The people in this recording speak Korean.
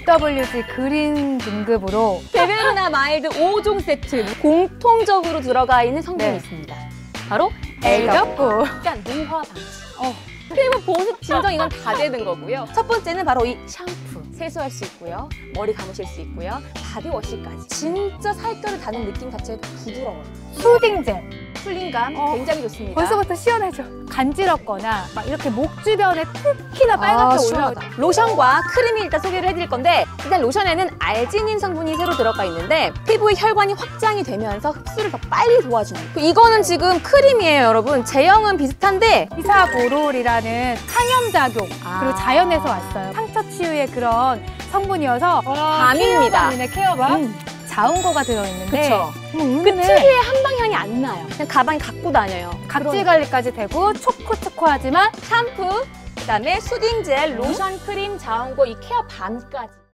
SWG 그린 등급으로 베베르나 마일드 5종 세트 공통적으로 들어가 있는 성분이 네. 있습니다. 바로 L-구. 일단 노화 방지. 피부 보습 진정 이건 다 되는 거고요. 첫 번째는 바로 이 샴푸. 세수할 수 있고요. 머리 감으실 수 있고요. 바디워시까지. 진짜 살결을 닿는 느낌 자체가 부드러워요. 수딩젤. 풀링감 굉장히 좋습니다. 벌써부터 시원하죠? 간지럽거나 막 이렇게 목 주변에 특히나 빨갛게 올라오죠. 로션과 크림이 일단 소개를 해드릴 건데 일단 로션에는 알지닌 성분이 새로 들어가 있는데 피부의 혈관이 확장이 되면서 흡수를 더 빨리 도와주는 이거는 지금 크림이에요 여러분. 제형은 비슷한데 이사보롤이라는 항염작용 그리고 자연에서 왔어요. 상처 치유의 그런 성분이어서 밤입니다. 케어밤 자운거가 들어있는데 그쵸. 그 특유의 한방향이 안 나요. 그냥 가방에 갖고 다녀요. 각질 관리까지 되고 초코초코하지만 샴푸, 그다음에 수딩젤, 로션, 크림, 자운거 이 케어 밤까지.